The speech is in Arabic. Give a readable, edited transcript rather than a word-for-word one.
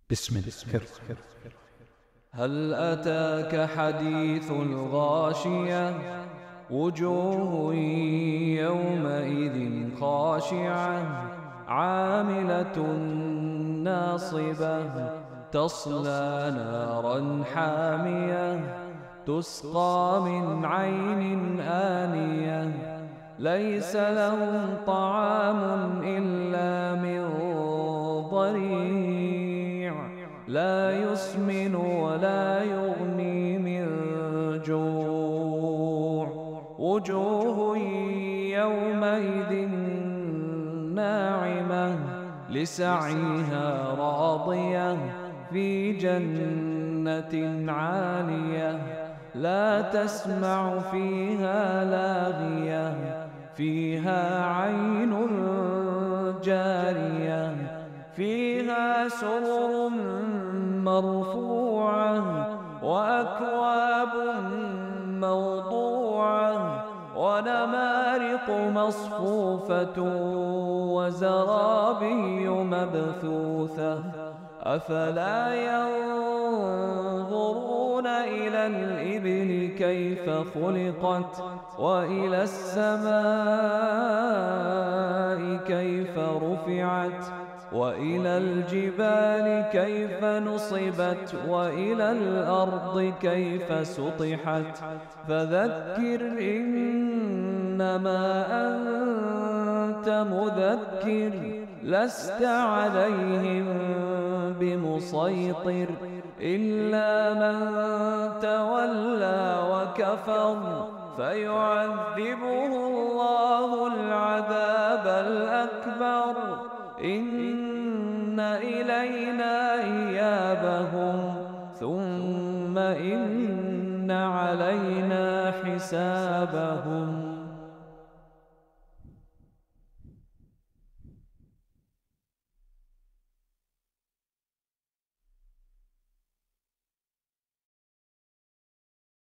بسم الله. هل أتاك حديث الغاشية؟ وجوه يومئذ خاشعة عاملة ناصبة تصلى نارا حامية تسقى من عين آنية ليس لهم طعام إلا من ضريع لا يسمن ولا يغني من جوع وجوه يومئذ ناعمة لسعيها راضية في جنة عالية لا تسمع فيها لاغية فيها عين جارية فيها سرر مرفوعة وأكواب موضوعة ونمارق مصفوفة وزرابي مبثوثة أفلا ينظرون إلى الإبل كيف خلقت وإلى السماء كيف رفعت وإلى الجبال كيف نصبت وإلى الأرض كيف سطحت فذكر إنما أنت مذكر لست عليهم بمسيطر إلا من تولى وكفر فيعذبه الله العذاب الأكبر إن إلينا إيابهم ثم إن علينا حسابهم.